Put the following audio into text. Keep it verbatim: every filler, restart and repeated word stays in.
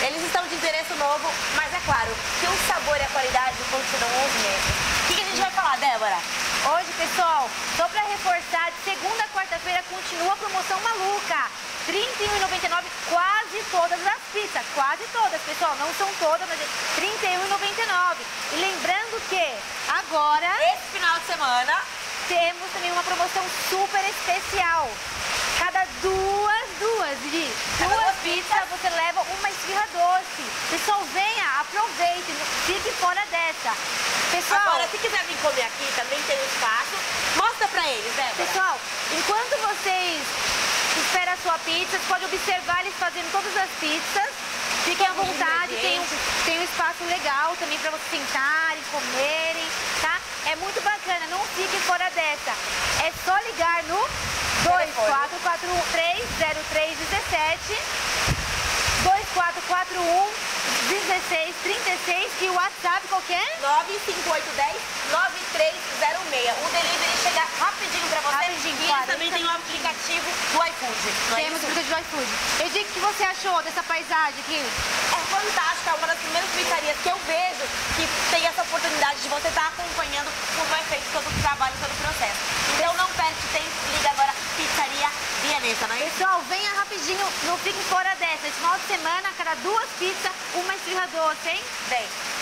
Eles estão de endereço novo, mas é claro que o sabor e a qualidade continuam os mesmos. O que, que a gente vai falar, Débora? Hoje, pessoal, só para reforçar, de segunda a quarta-feira continua a promoção maluca. trinta e um reais e noventa e nove centavos, quase todas as pizzas. Quase todas, pessoal. Não são todas, mas é trinta e um reais e noventa e nove centavos. E lembrando que agora, esse final de semana, temos também uma promoção super especial. Cada duas, duas, de Cada duas duas pizzas, você leva uma esfirra doce. Pessoal, venha, aproveite, não fique fora dessa. Pessoal, agora, se quiser vir comer aqui, também tem um espaço. Mostra pra eles, Débora. pessoal, enquanto vocês esperam a sua pizza, vocês podem observar eles fazendo todas as pizzas. Fiquem à vontade, tem um, tem um espaço legal também para vocês sentarem, comerem, tá? É muito bacana, não fiquem fora dessa. É só ligar no dois quatro quatro um, três zero três um sete, dois quatro quatro um, um seis três seis e o WhatsApp qualquer? nove cinco oito um zero, nove três zero seis. O delivery chega rapidinho pra você. Rapidinho, e claro, eles também tem o aplicativo do iFood. Não é Temos isso? o vídeo do iFood. Eu digo, o que você achou dessa paisagem aqui? É fantástico, é uma das primeiras pizzarias que eu vejo que tem essa oportunidade de você estar acompanhando como é feito todo o trabalho, todo o processo. Então não perde tempo, liga agora, Pizzaria Vienesa, não é isso? Pessoal, venha rapidinho, não fique fora dessa. Esse final de semana, cada duas pizzas, uma esfirra doce, hein? Vem.